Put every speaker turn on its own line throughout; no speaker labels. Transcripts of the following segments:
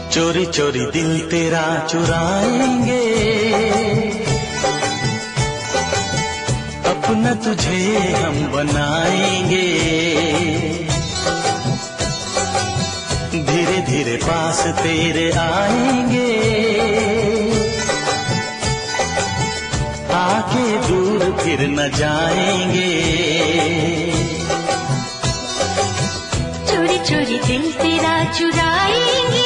चोरी चोरी दिल तेरा चुराएंगे, अपना तुझे हम बनाएंगे। धीरे धीरे पास तेरे आएंगे, आके दूर फिर न जाएंगे।
चोरी चोरी दिल तेरा चुराएंगे,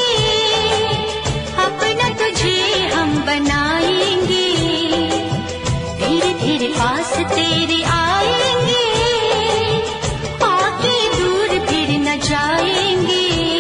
अपना तुझे हम बनाएंगे। धीरे धीरे पास तेरे आएंगे, आके दूर फिर न जाएंगे।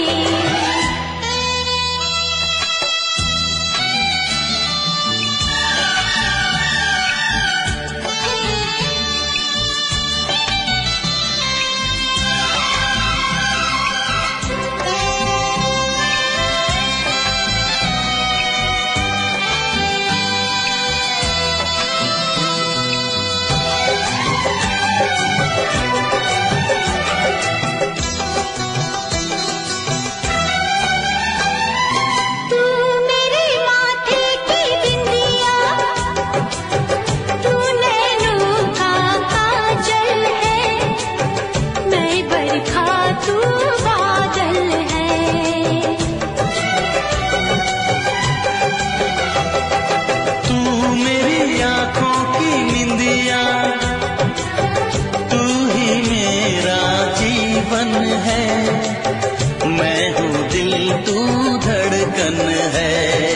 मैं हूँ दिल तू धड़कन है।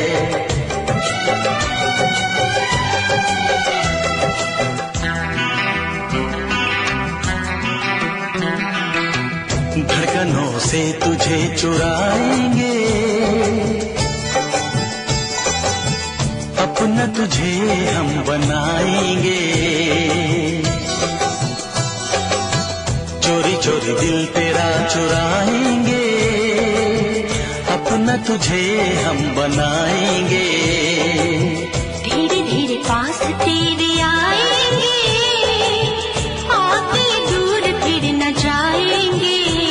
धड़कनों से तुझे चुराएंगे, अपना तुझे हम बनाएंगे। चोरी चोरी दिल तेरा चुराएंगे, अपना तुझे हम बनाएंगे।
धीरे धीरे पास तेरे आएंगे, आके दूर फिर न जाएंगे।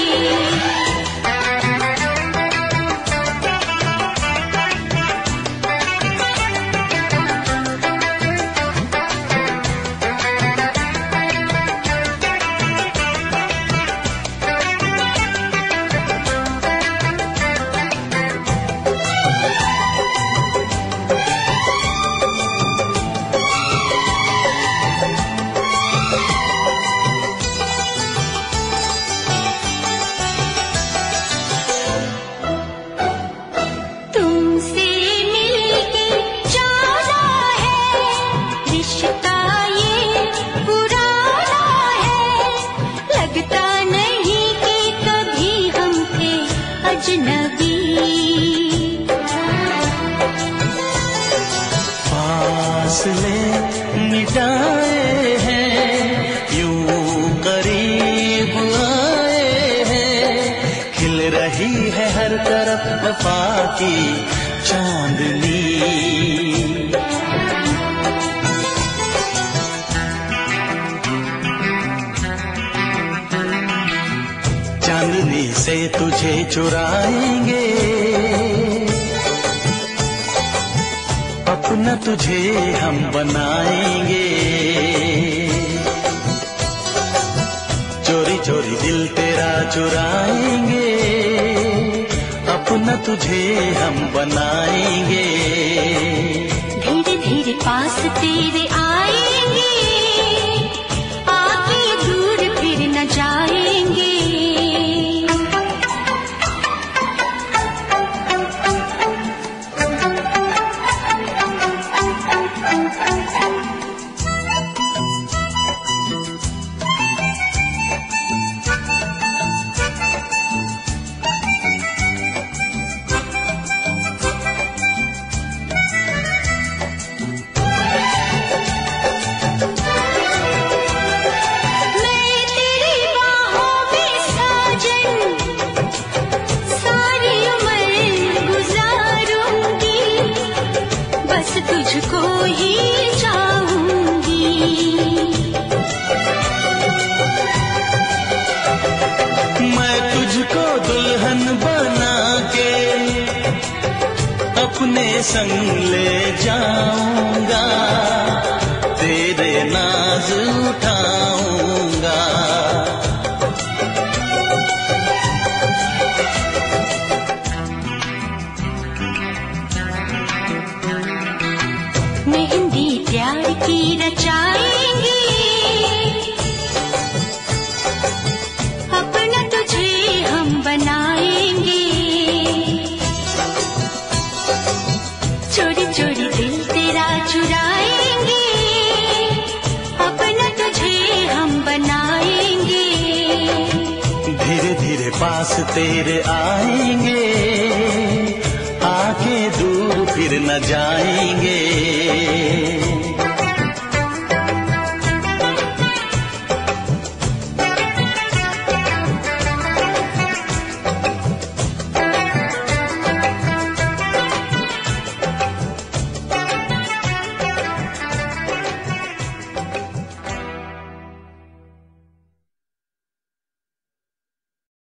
फासले मिटाए हैं, यूं करीब आए हैं। खिल रही है हर तरफ वफा की चांदनी। चांदनी से तुझे चुराएंगे, अपना तुझे हम बनाएंगे। चोरी चोरी दिल तेरा चुराएंगे, अपना तुझे हम बनाएंगे।
धीरे धीरे पास तेरे आएंगे, आके दूर फिर न जाएंगे।
अपने संग ले जाऊंगा, तेरे नाज उठाऊंगा।
मेहंदी प्यार की रचाएंगे, अपना तुझे हम बनाएंगे। चोरी चोरी दिल तेरा चुराएंगे, अपना तुझे हम बनाएंगे।
धीरे धीरे पास तेरे आएंगे, आके दूर फिर न जाएंगे।